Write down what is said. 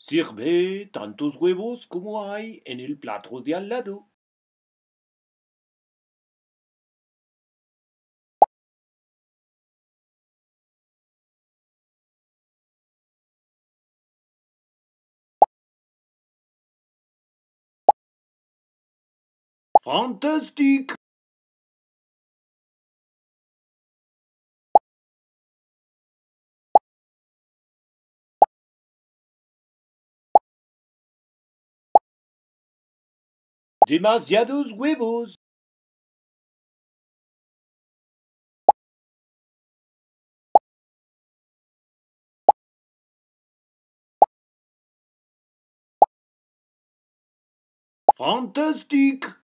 Sirve tantos huevos como hay en el plato de al lado. Fantastique. Demasiados huevos. Fantastique.